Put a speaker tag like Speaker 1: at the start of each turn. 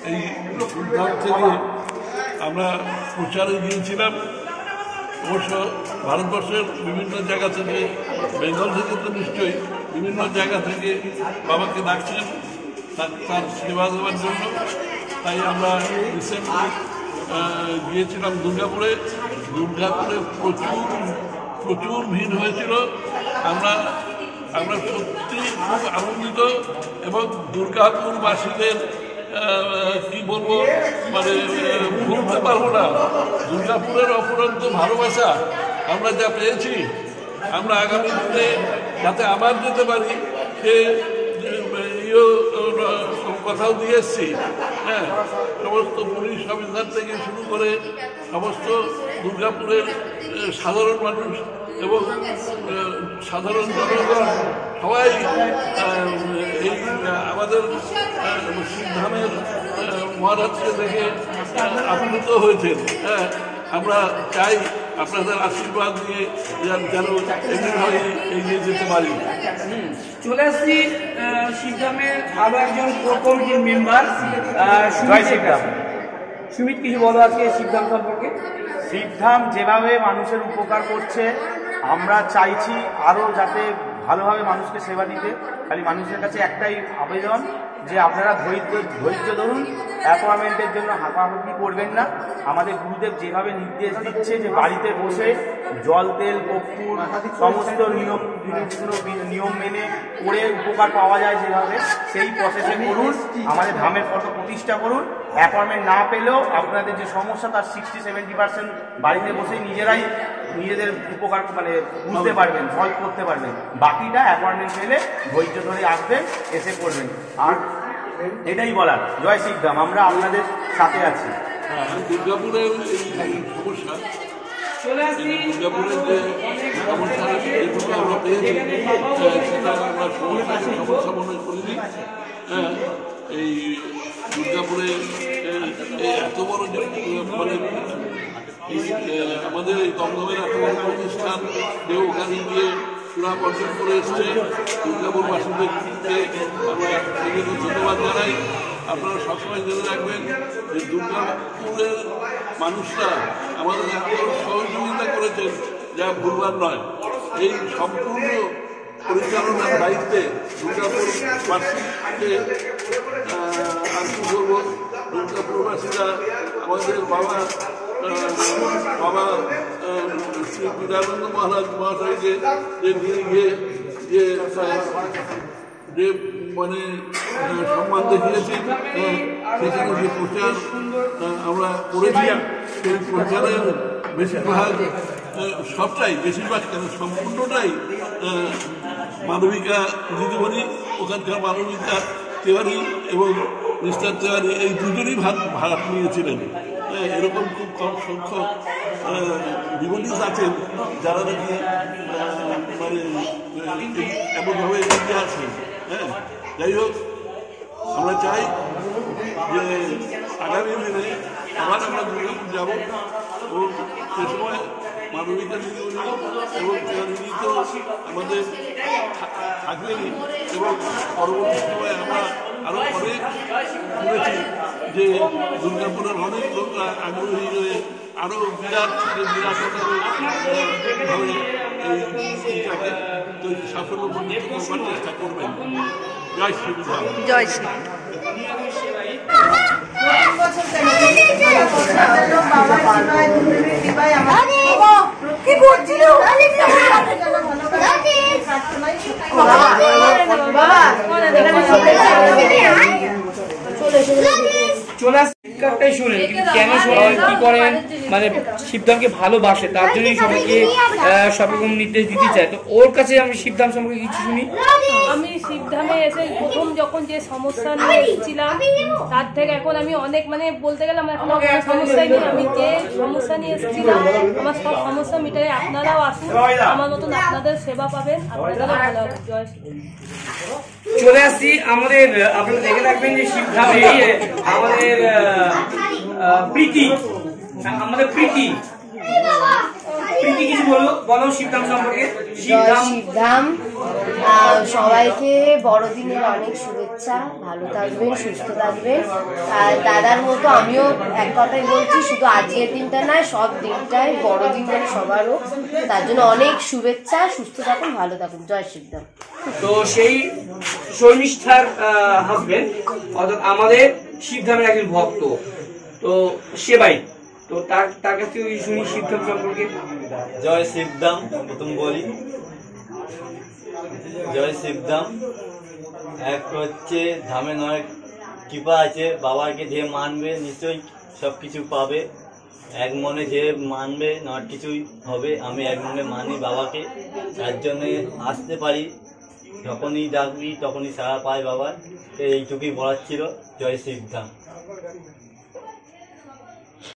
Speaker 1: এই শিবধাম থেকে আমরা প্রচারে গিয়েছিলাম। অবশ্য ভারতবর্ষের বিভিন্ন জায়গা থেকে, বেঙ্গল থেকে তো নিশ্চয়ই বিভিন্ন জায়গা থেকে বাবাকে ডাকছেন তার সেবা দেওয়ার জন্য। তাই আমরা রিসেন্টলি গিয়েছিলাম দুর্গাপুরে। প্রচুর ভিড় হয়েছিল। আমরা সত্যি খুব আনন্দিত এবং দুর্গাপুরবাসীদের কি বলবো, মানে ভুলতে পারবো না। দুর্গাপুরের অফুরন্ত ভালোবাসা আমরা যা পেয়েছি, আমরা আগামী দিনে যাতে আবার যেতে পারি সে কথাও দিয়ে এসছি। হ্যাঁ, সমস্ত পুলিশ অফিসার থেকে শুরু করে সমস্ত দুর্গাপুরের সাধারণ মানুষ এবং সাধারণ জনগণ সবাই এই আমাদের শিবধামের মহারাজকে দেখে আপ্লুত হয়েছেন। হ্যাঁ, আমরা চাই আপনাদের আশীর্বাদ নিয়ে যেন এমনিভাবে এগিয়ে যেতে পারি।
Speaker 2: চলে আসছি শিবধামের আরো একজন কোর কমিটির মেম্বার সুমিত, কিছু বলো আজকে শিবধাম সম্পর্কে।
Speaker 3: শিবধাম যেভাবে মানুষের উপকার করছে, আমরা চাইছি আরও যাতে ভালোভাবে মানুষকে সেবা দিতে। খালি মানুষের কাছে একটাই আবেদন যে আপনারা ধৈর্য ধরুন, অ্যাপয়েন্টমেন্টের জন্য হাঁপাহাঁপি করবেন না। আমাদের গুরুদেব যেভাবে নির্দেশ দিচ্ছে যে বাড়িতে বসে জল, তেল, কর্পূর সমস্ত নিয়ম মেনে করে উপকার পাওয়া যায় যেভাবে, সেই প্রসেসে করুন। আমাদের ধামের ফটো প্রতিষ্ঠা করুন। অ্যাপয়েন্টমেন্ট না পেলেও আপনাদের যে সমস্যা তার 60-70% বাড়িতে বসেই নিজেদের উপকার মানে বুঝতে পারবেন, সলভ করতে পারবেন। বাকিটা অ্যাপয়েন্টমেন্ট পেলে ধৈর্য ধরে আসবেন, এসে করবেন। আর এটাই বলার, জয় শিবধাম, আমরা আপনাদের সাথে আছি।
Speaker 1: দুর্গাপুরের এই সমস্যা, দুর্গাপুরের যে সমস্যা যেটুকু আমরা পেয়েছি সেটা আমরা সমস্যা মনে করিনি। হ্যাঁ, এই দুর্গাপুরে এত বড় যে মানে আমাদের এই দমদমের এত বড় প্রতিষ্ঠান যে ওখানে গিয়ে চূড়া অর্জন করে এসছে, দুর্গাপুরবাসীদেরকে আমরা এই জন্য ধন্যবাদ জানাই। আপনারা সবসময় জেনে রাখবেন যে দুর্গাপুরের মানুষরা আমাদের এত সহযোগিতা করেছেন যা ভুলবার নয়। এই সম্পূর্ণ পরিচালনার দায়িত্বে দুর্গাপুরবাসীকে আর কি বলবো, দুর্গাপুরবাসীরা আমাদের বাবা শ্রী বিদ্যানন্দ মহাশয়কে যে নিয়ে গিয়ে যে মানে সম্মান দেখিয়েছি, সেখানে যে প্রচার আমরা করেছি, সেই প্রচারের বেশিরভাগ বেশিরভাগ কেন সম্পূর্ণটাই মানবিকা দিদিমণি, ওখানকার মানবিকা তেওয়ারি এবং মিস্টার তেওয়ারি এই দুজনই ভাগ নিয়েছিলেন। এরকম খুব কম সংখ্যক ডিভোটিস আছেন যারা নাকি মানে এমনভাবে এগিয়ে আছেন। হ্যাঁ, যাই হোক, আমরা চাই যে আগামী দিনে আবার আমরা দুর্গাপুর যাব এবং সে সময় মানবিকা দিদিমণি এবং তেওয়ারি তো আমাদের থাকবেনই, এবং পরবর্তী সময় আমরা আরও অনেক শুনেছি যে দুর্গাপুরের অনেক লোকরা আগ্রহী হয়ে আরও বিরাটভাবে এইটাকে সাফল্যমণ্ডিত করবার চেষ্টা করবেন। জয় শ্রীধাম।
Speaker 4: জয় শ্রী। কি করছিল?
Speaker 2: চলে আসটাই শুনেন কেন কি করেন, মানে শিবধামকে ভালোবাসে, তার জন্যই সবাইকে সবরকম নির্দেশ দিতে চায়। তো ওর কাছে আমি শিবধাম সম্পর্কে কিছু শুনি।
Speaker 5: আমি শিবধামে এসে প্রথম যখন যে সমস্যা নিয়ে এসেছিলাম তার থেকে এখন আমি অনেক মানে বলতে গেলে আমার এখন সমস্যাই নেই। আমি যে সমস্যা নিয়ে এসেছিলাম আমার সব সমস্যা মিটাই। আপনারাও আসুন, আমার মতন আপনাদের সেবা পাবেন, আপনাদেরও ভালো হবে। জয় শ্রী।
Speaker 2: চলে আসছি আমাদের, আপনারা দেখে রাখবেন যে শিবধামে আমাদের প্রীতি প্রীতি কিছু বলো শিবধাম সম্পর্কে।
Speaker 6: জয় শিবধাম। সবাইকে বড়দিনের অনেক শুভেচ্ছা, ভালো থাকবেন, সুস্থ থাকবেন। আর দাদার মতো আমিও এক কথাই বলছি, শুধু আজকের দিনটা নয়, সব দিনটাই বড়দিন যেন সবারও, তার জন্য অনেক শুভেচ্ছা। সুস্থ থাকুন, ভালো থাকুন। জয় শিবধাম।
Speaker 2: তো সেই শর্মিষ্ঠার হাজবেন্ড অর্থাৎ আমাদের শিবধামের একজন ভক্ত, তো সেবাই, তো তার কাছ থেকে শুনি শিবধাম সম্পর্কে।
Speaker 7: জয় শিবধাম। প্রথম বলি জয় শিবধাম। এক হচ্ছে ধামে নয় কৃপা আছে, বাবাকে যে মানবে নিশ্চয়ই সব কিছু পাবে। এক মনে যে মানবে নয় কিছুই হবে। আমি এক মনে মানি বাবাকে, তার জন্যে আসতে পারি, যখনই ডাকবি তখনই সাড়া পায় বাবার। এইটুকুই বলার ছিল। জয় শিবধাম।